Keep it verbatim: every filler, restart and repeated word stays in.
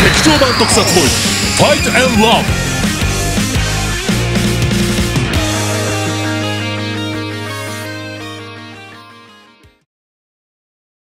劇場版特撮ボイスファイト&ラブ